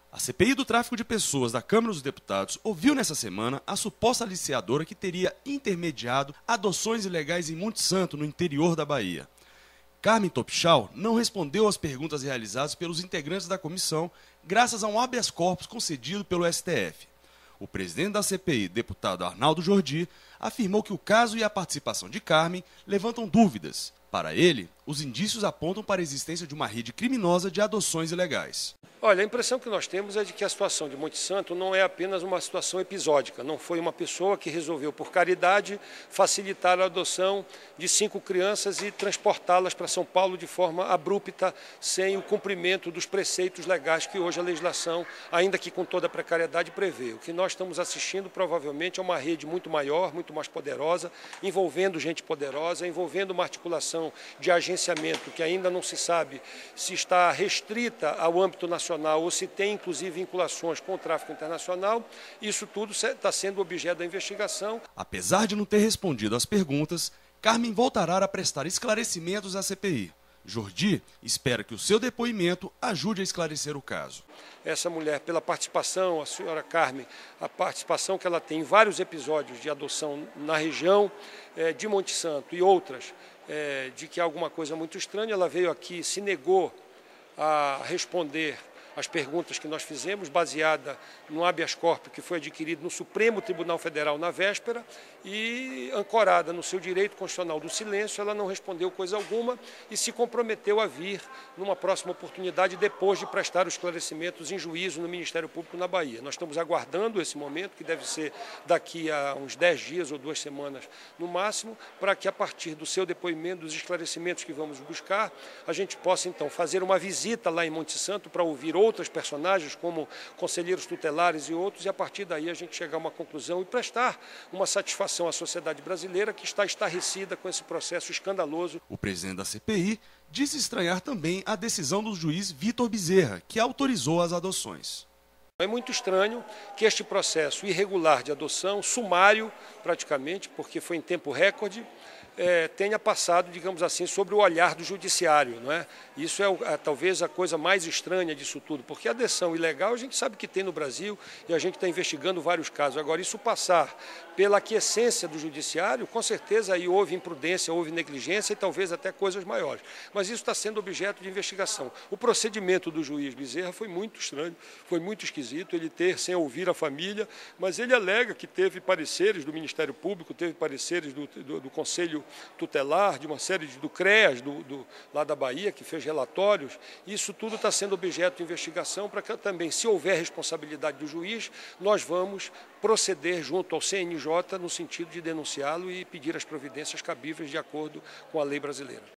A CPI do tráfico de pessoas da Câmara dos Deputados ouviu nessa semana a suposta aliciadora que teria intermediado adoções ilegais em Monte Santo, no interior da Bahia. Carmen Topchal não respondeu às perguntas realizadas pelos integrantes da comissão, graças a um habeas corpus concedido pelo STF. O presidente da CPI, deputado Arnaldo Jordi, afirmou que o caso e a participação de Carmen levantam dúvidas. Para ele, os indícios apontam para a existência de uma rede criminosa de adoções ilegais. Olha, a impressão que nós temos é de que a situação de Monte Santo não é apenas uma situação episódica. Não foi uma pessoa que resolveu, por caridade, facilitar a adoção de 5 crianças e transportá-las para São Paulo de forma abrupta, sem o cumprimento dos preceitos legais que hoje a legislação, ainda que com toda a precariedade, prevê. O que nós estamos assistindo, provavelmente, é uma rede muito maior, muito mais poderosa, envolvendo gente poderosa, envolvendo uma articulação de agenciamento que ainda não se sabe se está restrita ao âmbito nacional ou se tem, inclusive, vinculações com o tráfico internacional. Isso tudo está sendo objeto da investigação. Apesar de não ter respondido às perguntas, Carmen voltará a prestar esclarecimentos à CPI. Jordi espera que o seu depoimento ajude a esclarecer o caso. Essa mulher, pela participação, a senhora Carmen, a participação que ela tem em vários episódios de adoção na região de Monte Santo e outras, de que há alguma coisa muito estranha, ela veio aqui, se negou a responder as perguntas que nós fizemos, baseada no habeas corpus que foi adquirido no Supremo Tribunal Federal na véspera, e ancorada no seu direito constitucional do silêncio, ela não respondeu coisa alguma e se comprometeu a vir numa próxima oportunidade, depois de prestar os esclarecimentos em juízo no Ministério Público na Bahia. Nós estamos aguardando esse momento, que deve ser daqui a uns 10 dias ou 2 semanas no máximo, para que a partir do seu depoimento, dos esclarecimentos que vamos buscar, a gente possa então fazer uma visita lá em Monte Santo para ouvir outras personagens, como conselheiros tutelares e outros, e a partir daí a gente chegar a uma conclusão e prestar uma satisfação à sociedade brasileira, que está estarrecida com esse processo escandaloso. O presidente da CPI disse estranhar também a decisão do juiz Vitor Bezerra, que autorizou as adoções. É muito estranho que este processo irregular de adoção, sumário praticamente, porque foi em tempo recorde, tenha passado, digamos assim, sobre o olhar do judiciário, não é? Isso é talvez a coisa mais estranha disso tudo, porque a adoção ilegal a gente sabe que tem no Brasil e a gente está investigando vários casos. Agora, isso passar pela aquiescência do judiciário, com certeza aí houve imprudência, houve negligência e talvez até coisas maiores. Mas isso está sendo objeto de investigação. O procedimento do juiz Bezerra foi muito estranho, foi muito esquisito, ele ter sem ouvir a família, mas ele alega que teve pareceres do Ministério Público, teve pareceres do Conselho Tutelar, de uma série do CREAS, lá da Bahia, que fez relatórios. Isso tudo está sendo objeto de investigação para que também, se houver responsabilidade do juiz, nós vamos proceder junto ao CNJ no sentido de denunciá-lo e pedir as providências cabíveis de acordo com a lei brasileira.